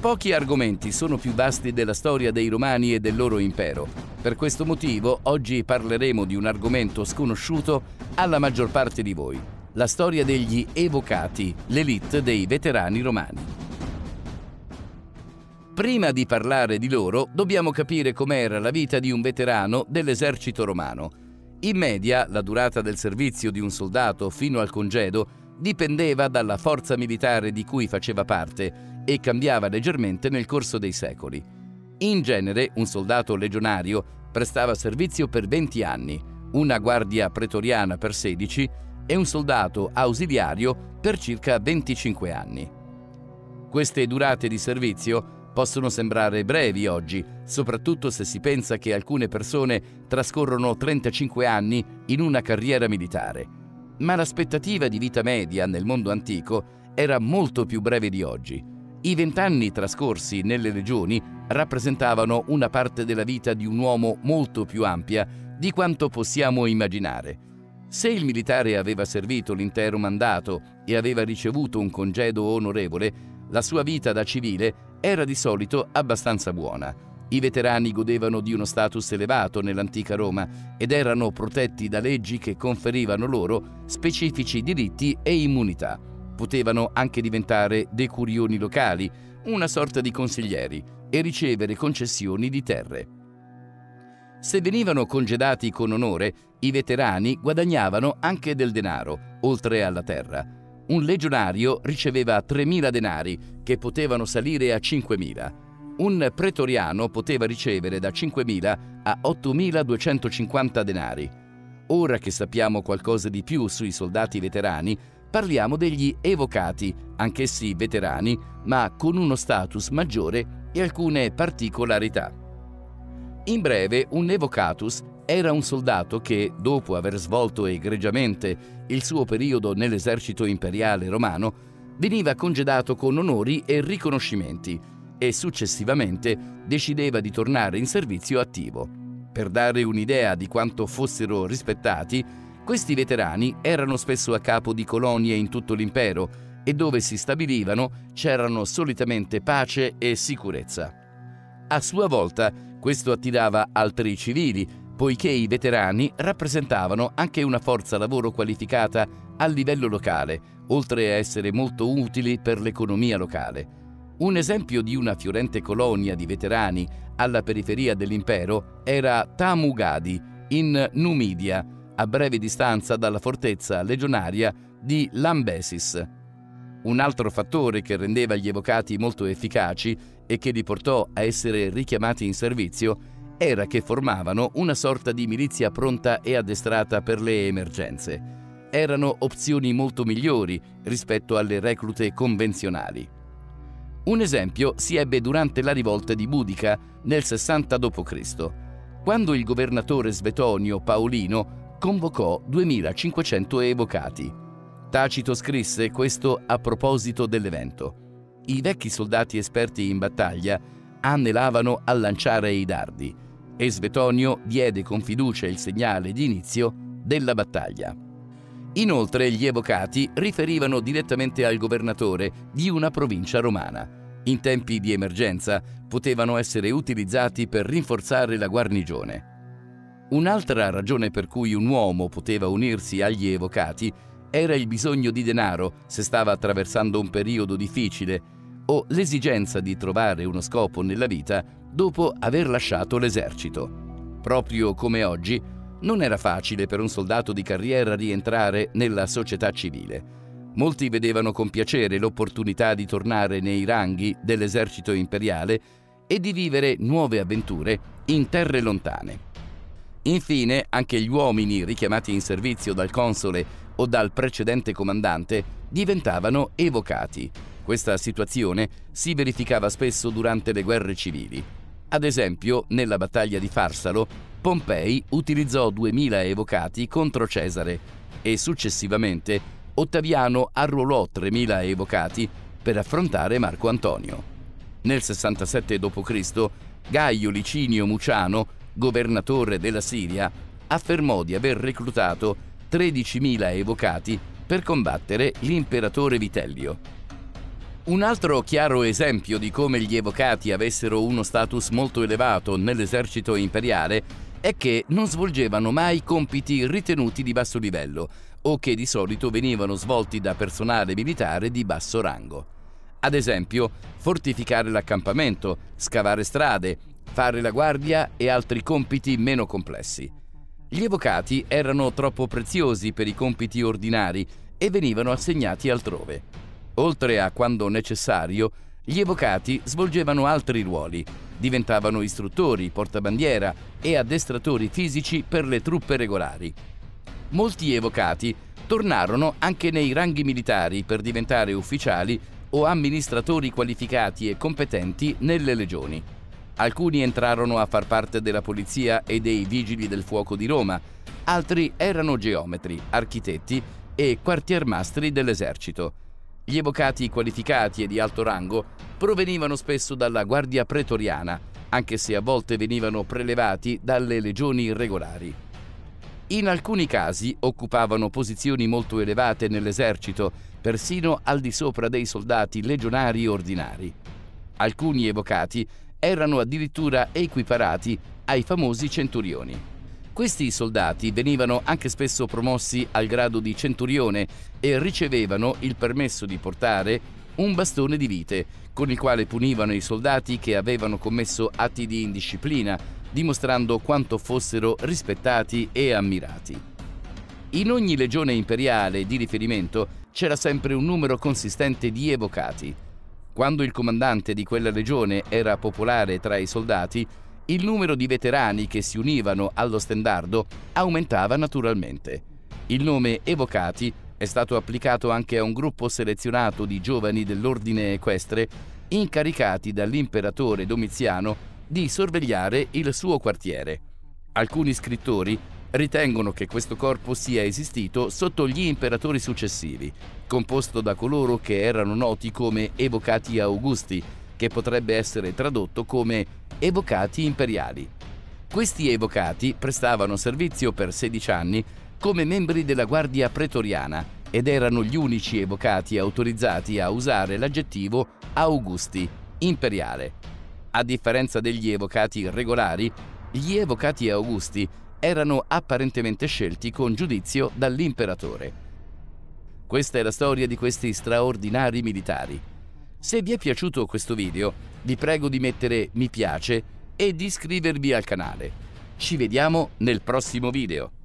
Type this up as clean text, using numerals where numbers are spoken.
Pochi argomenti sono più vasti della storia dei Romani e del loro impero. Per questo motivo oggi parleremo di un argomento sconosciuto alla maggior parte di voi: la storia degli Evocati, l'élite dei veterani romani. Prima di parlare di loro, dobbiamo capire com'era la vita di un veterano dell'esercito romano. In media, la durata del servizio di un soldato fino al congedo dipendeva dalla forza militare di cui faceva parte e cambiava leggermente nel corso dei secoli. In genere, un soldato legionario prestava servizio per 20 anni, una guardia pretoriana per 16 e un soldato ausiliario per circa 25 anni. Queste durate di servizio possono sembrare brevi oggi, soprattutto se si pensa che alcune persone trascorrono 35 anni in una carriera militare. Ma l'aspettativa di vita media nel mondo antico era molto più breve di oggi. I 20 anni trascorsi nelle legioni rappresentavano una parte della vita di un uomo molto più ampia di quanto possiamo immaginare. Se il militare aveva servito l'intero mandato e aveva ricevuto un congedo onorevole, la sua vita da civile era di solito abbastanza buona. I veterani godevano di uno status elevato nell'antica Roma ed erano protetti da leggi che conferivano loro specifici diritti e immunità. Potevano anche diventare decurioni locali, una sorta di consiglieri, e ricevere concessioni di terre. Se venivano congedati con onore, i veterani guadagnavano anche del denaro, oltre alla terra. Un legionario riceveva 3.000 denari, che potevano salire a 5.000. Un pretoriano poteva ricevere da 5.000 a 8.250 denari. Ora che sappiamo qualcosa di più sui soldati veterani, parliamo degli Evocati, anch'essi veterani, ma con uno status maggiore e alcune particolarità. In breve, un Evocatus era un soldato che, dopo aver svolto egregiamente il suo periodo nell'esercito imperiale romano, veniva congedato con onori e riconoscimenti e successivamente decideva di tornare in servizio attivo. Per dare un'idea di quanto fossero rispettati, questi veterani erano spesso a capo di colonie in tutto l'impero e dove si stabilivano c'erano solitamente pace e sicurezza. A sua volta, questo attirava altri civili, poiché i veterani rappresentavano anche una forza lavoro qualificata a livello locale, oltre a essere molto utili per l'economia locale. Un esempio di una fiorente colonia di veterani alla periferia dell'impero era Tamugadi, in Numidia, a breve distanza dalla fortezza legionaria di Lambesis. Un altro fattore che rendeva gli Evocati molto efficaci e che li portò a essere richiamati in servizio era che formavano una sorta di milizia pronta e addestrata per le emergenze. Erano opzioni molto migliori rispetto alle reclute convenzionali. Un esempio si ebbe durante la rivolta di Budica nel 60 d.C., quando il governatore Svetonio Paolino convocò 2500 Evocati. Tacito scrisse questo a proposito dell'evento: i vecchi soldati esperti in battaglia annelavano a lanciare i dardi, e Svetonio diede con fiducia il segnale di inizio della battaglia. Inoltre gli Evocati riferivano direttamente al governatore di una provincia romana. In tempi di emergenza potevano essere utilizzati per rinforzare la guarnigione. Un'altra ragione per cui un uomo poteva unirsi agli Evocati era il bisogno di denaro se stava attraversando un periodo difficile o l'esigenza di trovare uno scopo nella vita dopo aver lasciato l'esercito. Proprio come oggi, non era facile per un soldato di carriera rientrare nella società civile. Molti vedevano con piacere l'opportunità di tornare nei ranghi dell'esercito imperiale e di vivere nuove avventure in terre lontane. Infine, anche gli uomini richiamati in servizio dal console o dal precedente comandante diventavano Evocati. Questa situazione si verificava spesso durante le guerre civili. Ad esempio, nella battaglia di Farsalo, Pompei utilizzò 2000 Evocati contro Cesare e successivamente Ottaviano arruolò 3000 Evocati per affrontare Marco Antonio. Nel 67 d.C., Gaio Licinio Muciano, governatore della Siria, affermò di aver reclutato 13.000 Evocati per combattere l'imperatore Vitellio. Un altro chiaro esempio di come gli evocati avessero uno status molto elevato nell'esercito imperiale è che non svolgevano mai compiti ritenuti di basso livello o che di solito venivano svolti da personale militare di basso rango. Ad esempio, fortificare l'accampamento, scavare strade, fare la guardia e altri compiti meno complessi. Gli evocati erano troppo preziosi per i compiti ordinari e venivano assegnati altrove. Oltre a quando necessario, gli evocati svolgevano altri ruoli, diventavano istruttori, portabandiera e addestratori fisici per le truppe regolari. Molti evocati tornarono anche nei ranghi militari per diventare ufficiali o amministratori qualificati e competenti nelle legioni. Alcuni entrarono a far parte della polizia e dei vigili del fuoco di Roma, altri erano geometri, architetti e quartiermastri dell'esercito. Gli evocati qualificati e di alto rango provenivano spesso dalla Guardia Pretoriana, anche se a volte venivano prelevati dalle legioni regolari. In alcuni casi occupavano posizioni molto elevate nell'esercito, persino al di sopra dei soldati legionari ordinari. Alcuni evocati erano addirittura equiparati ai famosi centurioni. Questi soldati venivano anche spesso promossi al grado di centurione e ricevevano il permesso di portare un bastone di vite, con il quale punivano i soldati che avevano commesso atti di indisciplina, dimostrando quanto fossero rispettati e ammirati. In ogni legione imperiale di riferimento c'era sempre un numero consistente di evocati. Quando il comandante di quella legione era popolare tra i soldati, il numero di veterani che si univano allo stendardo aumentava naturalmente. Il nome evocati è stato applicato anche a un gruppo selezionato di giovani dell'ordine equestre incaricati dall'imperatore Domiziano di sorvegliare il suo quartiere. Alcuni scrittori ritengono che questo corpo sia esistito sotto gli imperatori successivi, composto da coloro che erano noti come evocati Augusti, che potrebbe essere tradotto come evocati imperiali. Questi evocati prestavano servizio per 16 anni come membri della Guardia Pretoriana ed erano gli unici evocati autorizzati a usare l'aggettivo Augusti, imperiale. A differenza degli evocati regolari, gli evocati Augusti erano apparentemente scelti con giudizio dall'imperatore. Questa è la storia di questi straordinari militari. Se vi è piaciuto questo video, vi prego di mettere mi piace e di iscrivervi al canale. Ci vediamo nel prossimo video.